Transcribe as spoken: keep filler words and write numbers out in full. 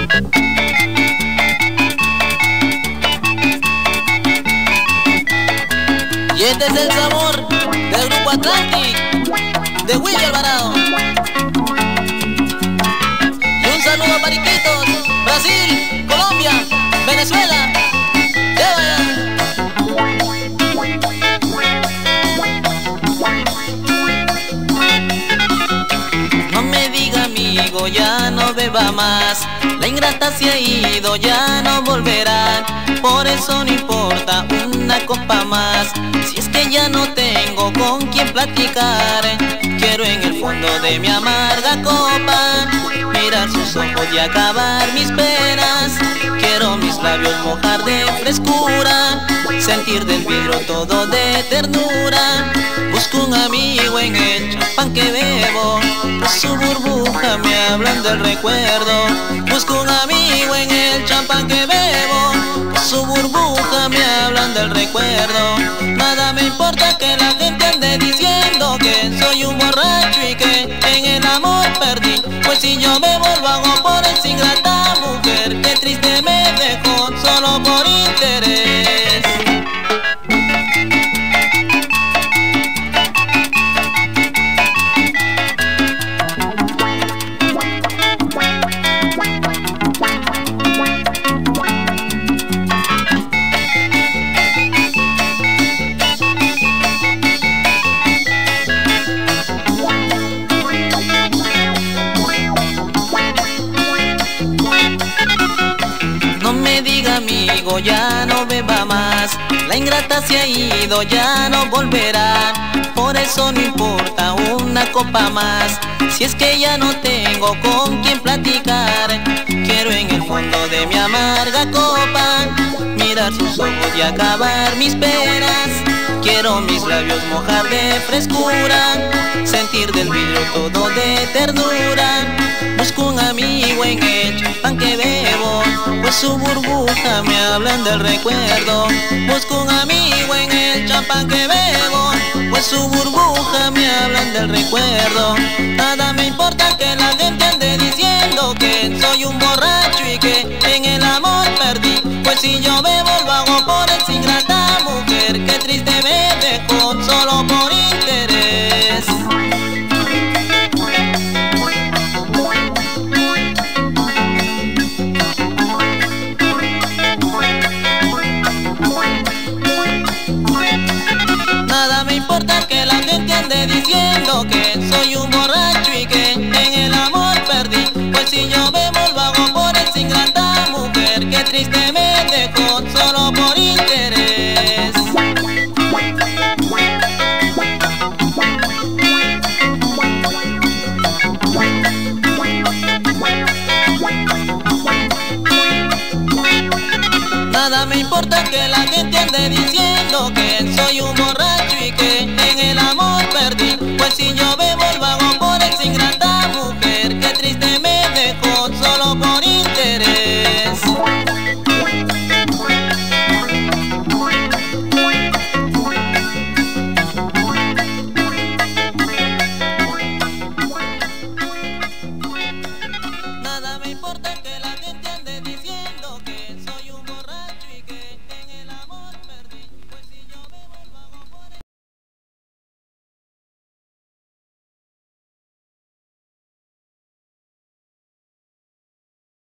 Y este es el sabor del Grupo Atlantic de Willy Alvarado. Y un saludo para Iquitos, Brasil, Colombia, Venezuela. ¡Ya vaya! No me diga amigo, ya no beba más. La ingrata se ha ido, ya no volverá. Por eso no importa una copa más. Si es que ya no tengo con quien platicar, quiero en el fondo de mi amarga copa mirar sus ojos y acabar mis penas. Quiero mis labios mojar de frescura, sentir del vidrio todo de ternura. Busco un amigo en el champán que bebo, pues su burbuja me hablan del recuerdo. Busco un amigo en el champán que bebo, pues su burbuja me hablan del recuerdo. Nada me importa que la gente ande diciendo que soy un borracho y que en el amor perdí, pues si yo bebo lo hago por esa ingrata mujer que triste me dejó solo por interés. No me diga amigo, ya no beba más. La ingrata se ha ido, ya no volverá. Por eso no importa una copa más. Si es que ya no tengo con quien platicar, quiero en el fondo de mi amarga copa mirar sus ojos y acabar mis penas. Quiero mis labios mojar de frescura, sentir del vidrio todo de ternura. Busco un amigo en el champán que bebo, pues su burbuja me hablan del recuerdo. Busco un amigo en el champán que bebo, pues su burbuja me hablan del recuerdo. Nada me importa que la gente ande diciendo que soy un borracho y que en el amor perdí, pues si yo bebo lo hago por esa ingrata mujer que triste me dejó solo por interés. Nada me importa que la gente ande diciendo que soy un borracho y que en el amor perdí, pues si yo bebo lo hago por esa ingrata mujer que triste me dejó solo por interés. Nada me importa que la gente ande diciendo que soy un borracho y que en el amor perdí, pues si yo bebo lo hago por esa ingrata mujer que triste me dejó solo por